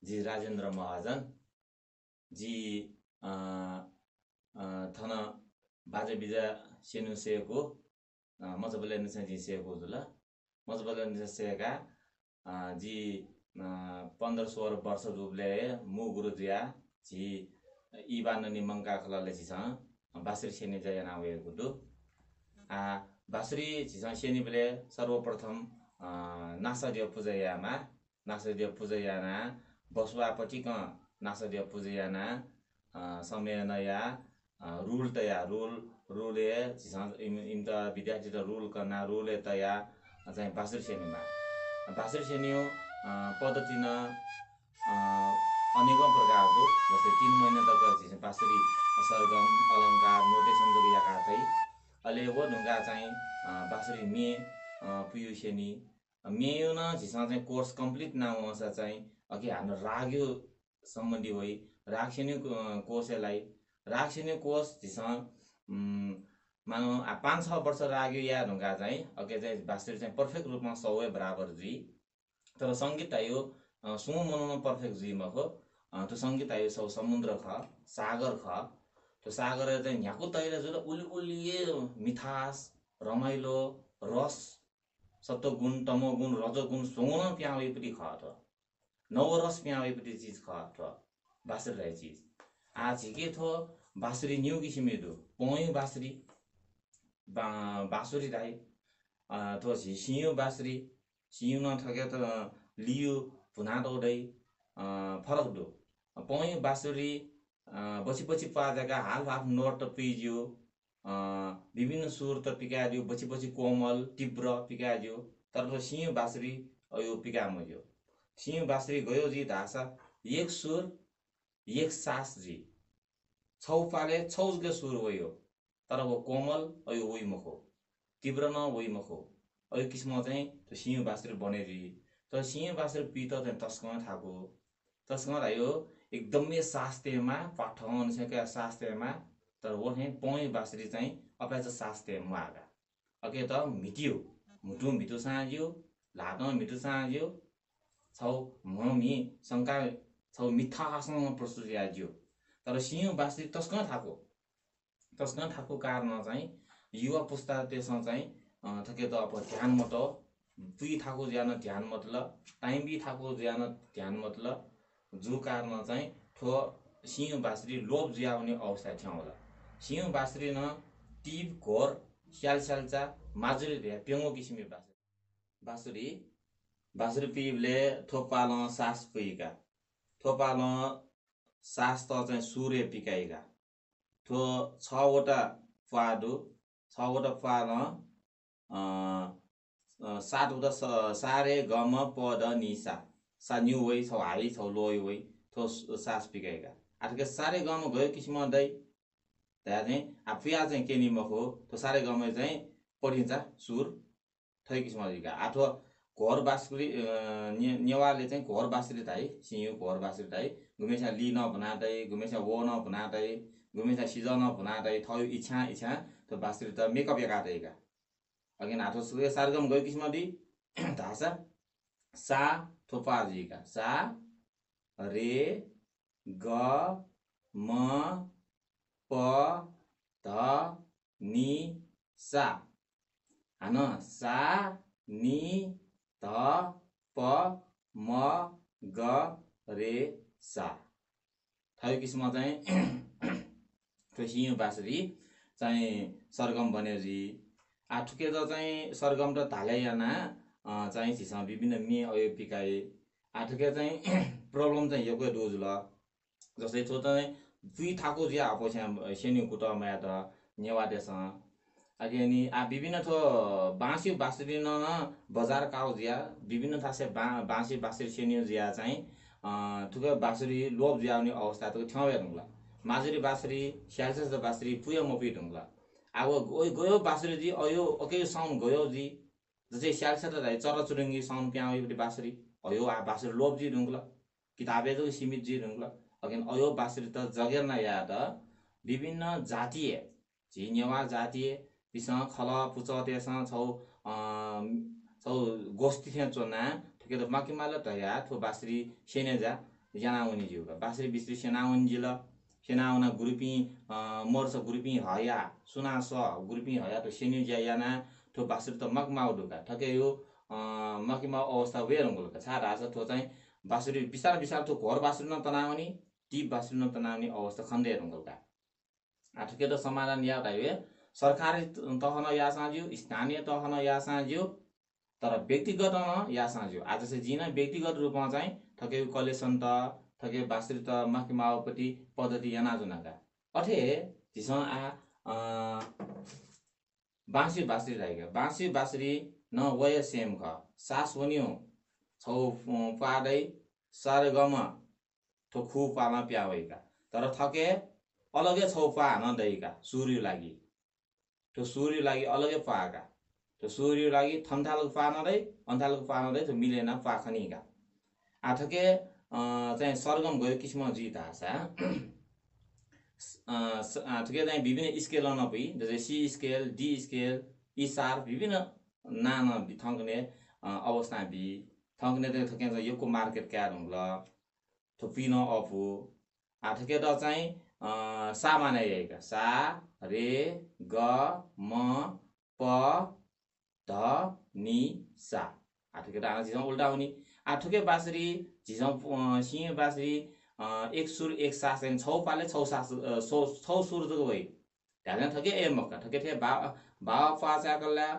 जी राजेन्द्र महाजन जी थन बाजे बिजा सेनु सेको मजबले निसे जी सेको जुला मजबले निसे सेका जी 15-16 वर्ष रूपले मु गुरु जिया जी इबान निमंका खलाले छिसा बासरी सेनी जयना वेको दु बासरी छिसा सेनी बेले सर्वप्रथम नासदिय पूजयाना बसुवापट्टि क नासदिय पूजयाना समय नया रूल तया रूले छिसा इमता विद्यार्थी त रूल करना रूले तया चाहिँ बासरी सेनियो पद्धति न अनेकौं प्रकारको जस्तै 3 महिना तक चाहिँ बासरी सरगम अलंकार नोटेसन जोगियाका थै अले वो ढुंगा चाहिँ बासरी मे पुयु सेनी मेयो न झिसा चाहिँ कोर्स कम्प्लिट ना होसा चाहिँ अघि हाम्रो राग्यो सम्बन्धी होइ रागसेनी कोर्सलाई रागसेनी कोर्स झिसा मानौ 5-6 वर्ष राग्यो या ढुंगा चाहिँ अघि चाहिँ बासरी चाहिँ पर्फेक्ट रूपमा सौए बराबर जी तर संगीत आयो सुमो मनोमा पर्फेक्ट जी मको त्यो संगीत आयो सब समुद्र ख सागर ख त्यो सागर चाहिँ न्याको तैले जुल उलिए मिठास रमाइलो रस सत्वगुण तमोगुण रजोगुण सोंगन प्यावेपट्टि ख त नवरस प्यावेपट्टि चीज ख त बासरी रहे चीज आज के थो बासरी न्यू किसिमे दो पोय बासरी बासुरी राई थो सियो बासरी सियो न थके त लियो भुना दौडै फरक दो पोय बासुरी बची पाजका हाफ नोट त पिज्यो विभिन्न सुर त पिकाज्यो बची कोमल तीव्र पिकाज्यो तर तो सियो बासुरी अयो पिका मज्यो सियो बासुरी गयो जी धासा एक सुर एक सास जी छौ पाले छौजके सुर वयो तर वो कोमल अयो वही मखो तीव्र न वही मखो अयो किसिम चाहिँ त्यो सियो बासुरी बने जी तर सियो बासुरी पित चाहिँ तस्कन आयो एकदमै शास्त्रीयमा पाठन सके शास्त्रीयमा तर वो है पोय बासुरी चाहिँ अपेच शास्त्रीयमा आगा अके त मिटियो मुटु मिटु साज्यो लाटो मिटु साज्यो छौ ममी शंका छौ मिठासँग प्रस्तुत याज्यो तर सियो बासुरी तस्कन थाको कारण चाहिँ युवा पुस्ता त्यसमा चाहिँ थके त अब ध्यान मत पुई थाको ज्यान ध्यान मतलब टाइम भी थाको ज्यान ध्यान मतलब जो कारण चाहिँ ठो सियो बासुरी लोभ ज्याउने अवस्था थियो होला सियो बासुरी न टिप घोर स्यालचा माजुरी रे पेंगो किसिमे बासुरी पिबले थोपाल सास पुइका थोपाल सास त चाहिँ सूर्य पिकाइका थो 6वटा फादो 6वटा फाल 7वटा सारे गम पद निसा सा न्यू वै छौ हाई छौ लोय वै थो सास पिकाइका आठके सारे गम गयो किसिम दै त्या चाहिँ आफिया चाहिँ केनी मखो तो सारे गम चाहिँ पढिन्छ सुर थै किसिम दिका आठो घोर बासुरी नेवारले चाहिँ घोर बासुरी थाई सियो घोर बासुरी थाई गुमेसा ली न बनादै गुमेसा वो न बनादै गुमेसा सिज न बनादै थयो इच्छा तो बासुरी त मेकअप या काटेका अगेन आठो सुरे सारगम गयो किसिम दि धासा सा थोपा जीका सा रे ग म प ध नि सा हान सा नि ध प म ग रे सा थयो किसिम चाहिँ सियो बासुरी चाहिँ सरगम बन्यो जी आठुके त चाहिँ सरगम र धाल्यायाना चाहिँ छिसा विभिन्न मे अयो पिकाए आठुके चाहिँ प्रब्लम चाहिँ योको डोज ल जस्तै थो चाहिँ दुई थाको ज्या अपोछ्या सेन्यु कुटमा त नेवादेस आगे नि विभिन्न थो बाँसी बासुरी न बजार काउ ज्या विभिन्न थासे बाँसी बासुरी सेन्यु ज्या चाहिँ थुके बासुरी लोभ ज्याउने अवस्था त ठ्याउ हेर्नुला माजुरी बासुरी स्यालस बासुरी पुय मपी ढुङ्ला अब गयो बासुरी जी अयो ओके साउन्ड गयो जी जस्तै स्यालस त चरचुरुङ्गी साउन्ड प्याउपट्टि बासुरी अयो बासुरी लोभ जी ढुङ्ला किताबे त सीमित जी ढुङ्ला अगेन अयो बासुरी त जगेर न या त विभिन्न जातीय जी नेवार जातीय पिसँग खल पुच त्यससँग छौ गोष्ठी थियो चोना ठिकै त माकिमाल त या थो बासुरी सेने जा यानाउनी जिउका बासरी बिस्री सेनाउन जिल सेनाउना ग्रुपी मोर्स ग्रुपी हया सुना स ग्रुपी हया तो सेन्यु ज्या याना ठो बासरी त मकमाउ ढुका ठके यो मकिमा अवस्था वे रंगुलका छा राजा ठो चाहिँ बासरी बिस्तार बिस्तार ठो घर बासरी न तनाउनी टी बासरी न तनाउनी अवस्था खण्डे रंगुलका ठके त समाधान या ताइवे सरकारी तहन या साज्यू स्थानीय तहन या साज्यू तर व्यक्तिगत न या साज्यू आज चाहिँ जिन व्यक्तिगत रूपमा चाहिँ ठके कलेक्सन त ठके बासरी त मकिमाउपट्टि पद्धति यानाजुनाका अठे जिस आ बाँसी बासरी रहेका बाँसी बासरी न वय सेम ख सास वन्यो छौ पादै सारे गम ठो खु पामा प्यावेका तर थके अलगै छौ पा न दैका सूर्य लागि तो सूर्य लागि अलगै पाका तो सूर्य लागि थन्थालको पा नदै अन्थालको पा नदै तो मिलेन पाखनीका आठके चाहिँ सरगम गयो किसिम जित आशा आठके चाहिँ विभिन्न स्केल नपई जस्तै C scale D scale E sharp विभिन्न नाना थङ्कने अवस्था बि थङ्कने त थके योको मार्केट क्या हुँला थुपिन अफु आठके त चाहिँ सा मानेका सा रे ग म प ध नि सा आठके त झिसौँ उल्टा हुने आठके बासरी झिसौँ सिंह बासरी एक सुर एक सास छौ पाले छौ सास छौ सुर जग भई ध्यान ठके ए मक्का ठके थे बा पाचा कल्ला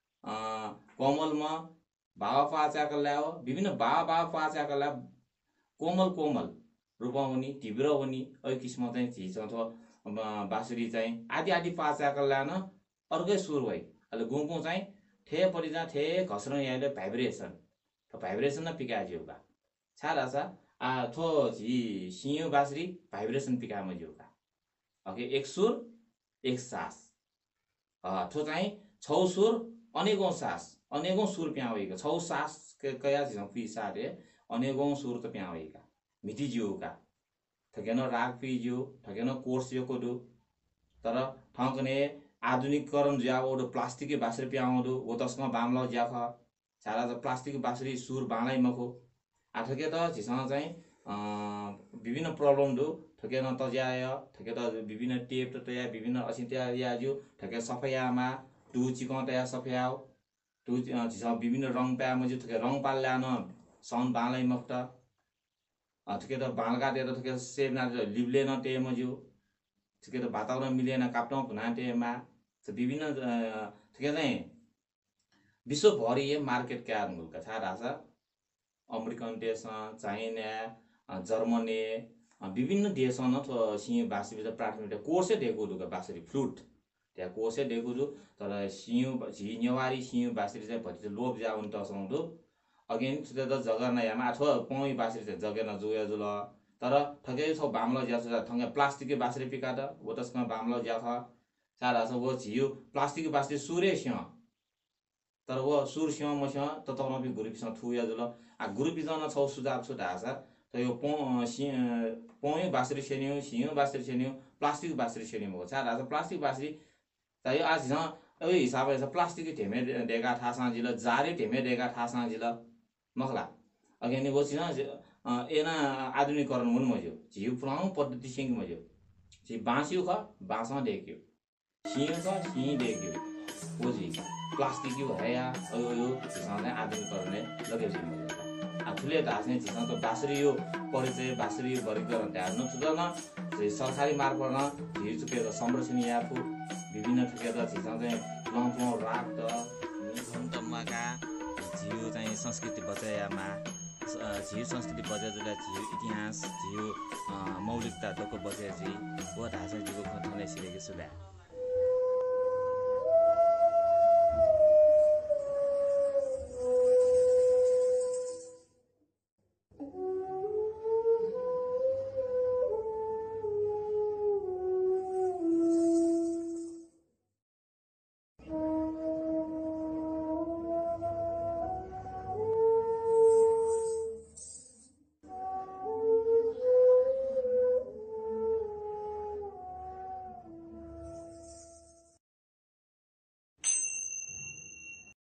कोमल म बा पाचा कल्ला विभिन्न बा पाचा कल्ला कोमल कोमल रूपमा हुने तीव्र हुने अ किसिम चाहिँ झिज अथवा बाँसुरी चाहिँ आदि आदि पाचा कल्ला न अर्कै सुर भई अहिले गुङगुङ चाहिँ ठे परि जहाँ ठे घस्रो यहाँले भाइब्रेसन न पिका जिउका छाडा छ थो झी सिंह बाँसुरी भाइब्रेसन पिकामा जिउका ओके एक सुर एक सास थो चाहिँ छौ सुर अनेकौं सास अनेकौं सुर प्यावेको छौ सास कया झिसौँ पिसारे अनेकौं सुर त प्यावेका मिटी जिउका ठगेन राग पी जिउ ठगेन कोर्स यो कोडु तर ठंकने आधुनिकीकरण ज्या ओडो प्लास्टिक बाँसुरी प्याउडु ओ तस्मा बामला ज्या ख छाडा त प्लास्टिक बाँसुरी सुर बाँलाई मखो आठके त झिसँग चाहिँ विभिन्न प्रब्लम दु ठके न तज्याय ठके त विभिन्न टेप त तया विभिन्न असित्या याजु ठके सफयामा टु चिकटया सफयाउ टु झिसँग विभिन्न रङ प्या मजु ठके रङ पाल्ला न साउन्ड बाँलाई मक्त ठके त बालका दे त ठके सेब ना लिबले न टे मजु ठके त वातावरण मिलेन काप्टौ भुना टेमा विभिन्न ठके चाहिँ विश्वभरि ये मार्केट क्या मुलका था राजा अमेरिकन देश चाइना जर्मनी विभिन्न देश न तो सिंह बाँसुरी प्राथमिकता कोर्से दिएको दुका बाँसुरी फ्लूट त्यहाँ कोर्से दिएको दु तर सिंह झी नेवारी सिंह बाँसुरी चाहिँ भति लोभ जाउन तसौँदु अगेन त जग्गा नयामा अथवा पौई बाँसुरी चाहिँ जग्गा न जुया जुल तर ठगै छ बामला ज्या छ थंगे प्लास्टिक बाँसुरी पिकाट वो तस्मा बामला ज्या छ सारा छ वो झियो प्लास्टिक बाँसुरी सुरे सिंह तर वो सुर सिंह मसिंह त तमा बि ग्रुप सिंह थुया जुल आ ग्रुप जन छ सुझाव छु ढासा त यो पौई बाँसुरी सेन्यु सिंह बाँसुरी सेन्यु प्लास्टिक बाँसुरी सेन्यु हो सारा छ प्लास्टिक बाँसुरी त यो आज न ए हिसाबले छ प्लास्टिक ढेमे डेगा थासा जिल जारे ढेमे डेगा थासा जिल मखला अगेन वो छ एना आधुनिकीकरण हुन मज्यो झिउ पुरानो पद्धति सिंह मज्यो झि बाँस्यो ख बाँसमा देख्यो सिंह ख सिंह देख्यो वो झि प्लास्टिक यो है या यो झिसले आधुनिकीकरण लगे झि मज्यो आफुले धास्ने झिस त बाँसुरी यो परिचय बाँसुरी यो वर्गीकरण ध्यान नछुदन झि सरकारी मार्फत न झि चुके संरक्षण याफु विभिन्न ठुके त झिस चाहिँ लम्पौ राग त निघन्तमाका झिउ चाहिँ संस्कृति बचायामा झिउ संस्कृति बचाइ जुला झिउ इतिहास झिउ मौलिकता दको बचाइ झि वो धासा जिको खतने सिरेको सुला